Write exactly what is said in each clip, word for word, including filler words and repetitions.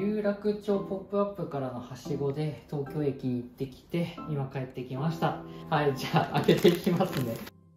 有楽町ポップアップからのはしごで東京駅に行ってきて、今帰ってきました。はい、じゃあ開けていきますね。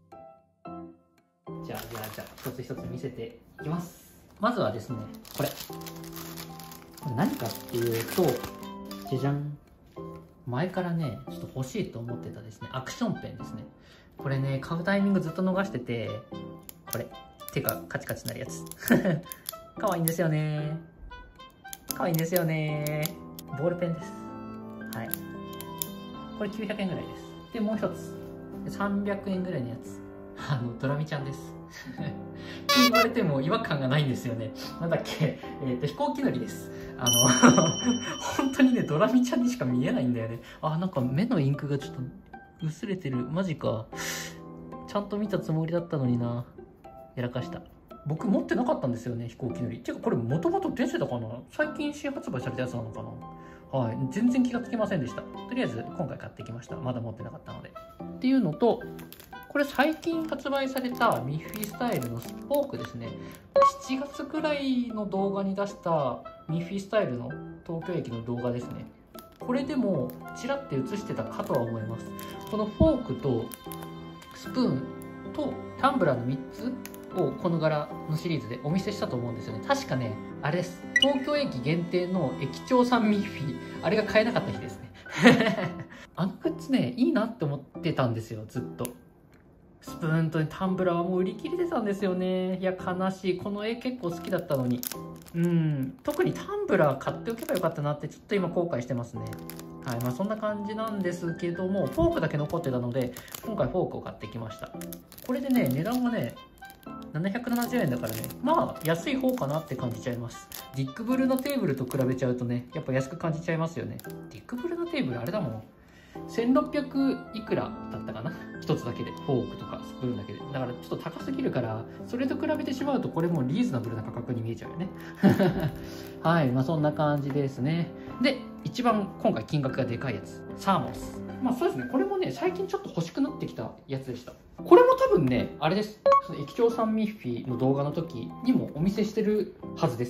じゃあじゃあじゃあ一つ一つ見せていきます。まずはですね、これこれ何かっていうと、じゃじゃん。前からねちょっと欲しいと思ってたですね、アクションペンですね。これね買うタイミングずっと逃してて、これ手がカチカチなるやつかわいいんですよね。かわいいんですよね。ボールペンです。はい、これきゅうひゃくえんぐらいです。でもう一つさんびゃくえんぐらいのやつ、あのドラミちゃんですって言われても違和感がないんですよね。なんだっけ、えっと飛行機乗りです。あの本当にねドラミちゃんにしか見えないんだよね。あ、なんか目のインクがちょっと薄れてる。マジか、ちゃんと見たつもりだったのにな。やらかした。僕持ってなかったんですよね、飛行機乗り。てかこれもともと出てたかな、最近新発売されたやつなのかな。はい、全然気がつきませんでした。とりあえず今回買ってきました。まだ持ってなかったのでっていうのと、これ最近発売されたミッフィースタイルのスポークですね。しちがつくらいの動画に出したミッフィースタイルの東京駅の動画ですね。これでもちらって映してたかとは思います。このフォークとスプーンとタンブラーのみっつをこの柄のシリーズでお見せしたと思うんですよね。確かねあれです、東京駅限定の駅長さんミッフィー、あれが買えなかった日ですねあのグッズねいいなって思ってたんですよ、ずっと。スプーンとタンブラーはもう売り切れてたんですよね。いや悲しい。この絵結構好きだったのに。うん特にタンブラー買っておけばよかったなってちょっと今後悔してますね。はい、まあそんな感じなんですけども、フォークだけ残ってたので今回フォークを買ってきました。これでね値段はねななひゃくななじゅうえんだからね、まあ安い方かなって感じちゃいます。ディックブルのテーブルと比べちゃうとねやっぱ安く感じちゃいますよね。ディックブルのテーブルあれだもん、せんろっぴゃくいくらだったかな、一つだけで。フォークとかスプーンだけで。だからちょっと高すぎるから、それと比べてしまうとこれもリーズナブルな価格に見えちゃうよねはい、まあそんな感じですね。で一番今回金額がでかいやつ、サーモス。まあそうですね、これもね最近ちょっと欲しくなってきたやつでした。これも多分ねあれです、その駅長さんミッフィーの動画の時にもお見せしてるはずです。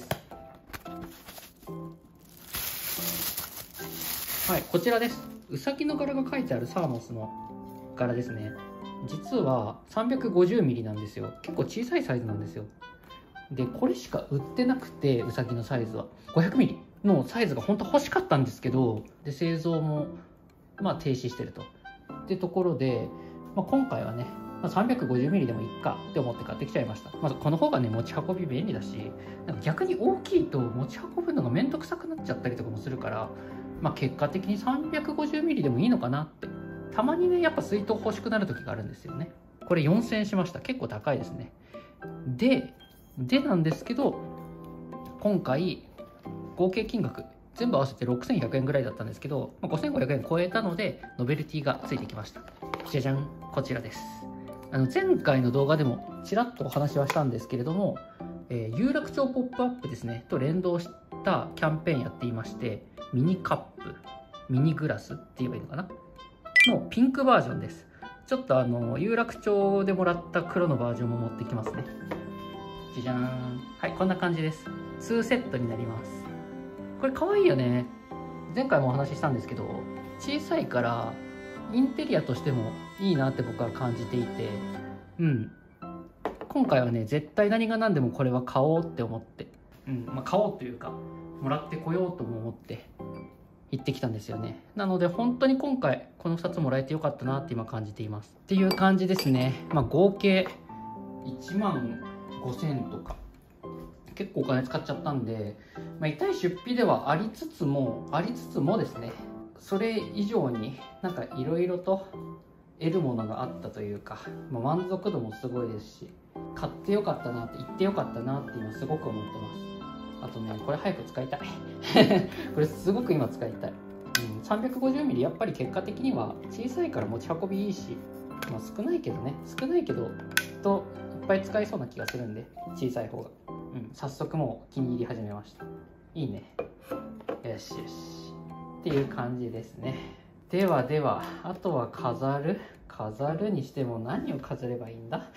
はい、こちらです。うさぎの柄が描いてあるサーモスの柄ですね。実は さんびゃくごじゅうミリ なんですよ。結構小さいサイズなんですよ。でこれしか売ってなくて、うさぎのサイズは ごひゃくミリ のサイズが本当欲しかったんですけど、で製造もまあ停止してるとってところで、まあ、今回はね、まあ、さんびゃくごじゅうミリ でもいいかって思って買ってきちゃいました。まずこの方がね持ち運び便利だし、なんか逆に大きいと持ち運ぶのが面倒くさくなっちゃったりとかもするから、まあ、結果的に さんびゃくごじゅうミリ でもいいのかなって。たまにねやっぱ水筒欲しくなる時があるんですよね。これよんせんえんしました。結構高いですね。ででなんですけど、今回合計金額全部合わせてろくせんひゃくえんぐらいだったんですけど、まあ、ごせんごひゃくえん超えたのでノベルティがついてきました。じゃじゃん、こちらです。あの前回の動画でもちらっとお話はしたんですけれども、えー、有楽町ポップアップですねと連動したキャンペーンやっていまして、ミニカップ、ミニグラスって言えばいいのかなのピンクバージョンです。ちょっとあの有楽町でもらった黒のバージョンも持ってきますね。じゃじゃーん。はい、こんな感じです。にセットになります。これかわいいよね。前回もお話ししたんですけど、小さいからインテリアとしてもいいなって僕は感じていて、うん今回はね絶対何が何でもこれは買おうって思って、うんまあ、買おうというかもらってこようとも思って行ってきたんですよね。なので本当に今回このふたつもらえてよかったなって今感じていますっていう感じですね。まあ合計いちまんごせんとか結構お金使っちゃったんで、まあ、痛い出費ではありつつもありつつもですね、それ以上になんかいろいろと得るものがあったというか、まあ、満足度もすごいですし、買ってよかったなって言ってよかったなって今すごく思ってます。あとねこれ早く使いたいこれすごく今使いたい、うん、さんびゃくごじゅうミリ やっぱり結果的には小さいから持ち運びいいし、まあ、少ないけどね少ないけどきっといっぱい使えそうな気がするんで、小さい方が、うん、早速もう気に入り始めました。いいね、よしよしっていう感じですね。ではではあとは飾る飾るにしても何を飾ればいいんだ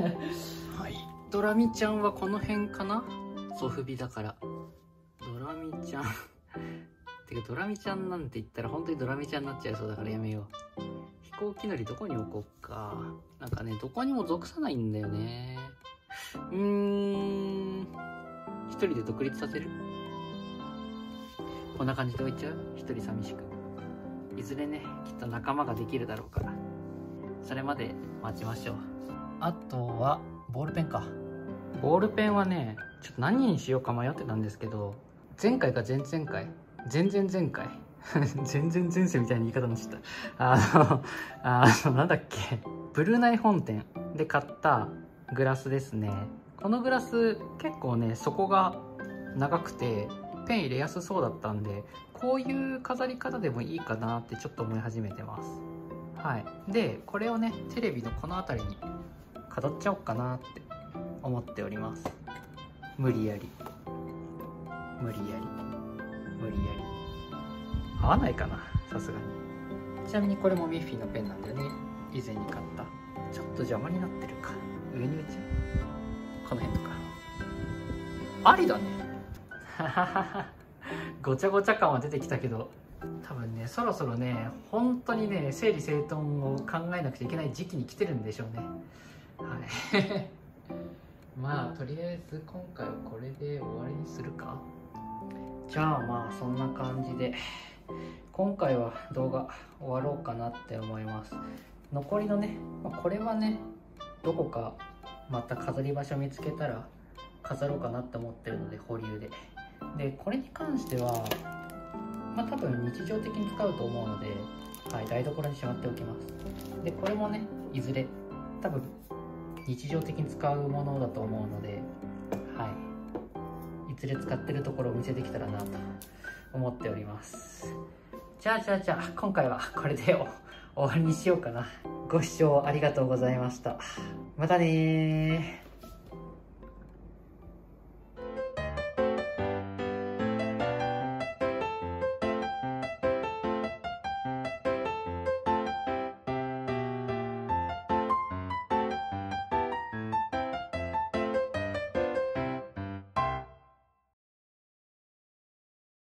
はい、ドラミちゃんはこの辺かな。ソフビだからドラミミちゃんてかドラミちゃんなんて言ったら本当にドラミちゃんになっちゃいそうだからやめよう。飛行機乗りどこに置こうか。なんかね、どこにも属さないんだよね。うーん、一人で独立させる？こんな感じで置いちゃう？一人寂しく。いずれね、きっと仲間ができるだろうから、それまで待ちましょう。あとはボールペンか。ボールペンはね、ちょっと何にしようか迷ってたんですけど、前回か前々回前々前回全然前世みたいな言い方になっちゃった。あの、あの、なんだっけ、ブルーナイ本店で買ったグラスですね。このグラス結構ね、底が長くてペン入れやすそうだったんで、こういう飾り方でもいいかなってちょっと思い始めてます。はい。で、これをね、テレビのこの辺りに飾っちゃおうかなって思っております。無理やり。無理やり。無理やり。合わないかな、さすがに。ちなみにこれもミッフィーのペンなんだよね。以前に買った。ちょっと邪魔になってるか。上に置いちゃう。この辺とか。ありだね。ごちゃごちゃ感は出てきたけど、多分ね、そろそろね、本当にね、整理整頓を考えなくちゃいけない時期に来てるんでしょうね。はい。まあ、とりあえず今回はこれで終わりにするか。じゃあまあ、そんな感じで。今回は動画終わろうかなって思います。残りのね、まあ、これはね、どこかまた飾り場所見つけたら飾ろうかなって思ってるので、保留で。で、これに関しては、まあ多分日常的に使うと思うので、はい、台所にしまっておきます。で、これもね、いずれ多分日常的に使うものだと思うので、はい、いずれ使ってるところをお見せできたらなと思っております。じゃあじゃあじゃあ今回はこれで終わりにしようかな。ご視聴ありがとうございました。またねー。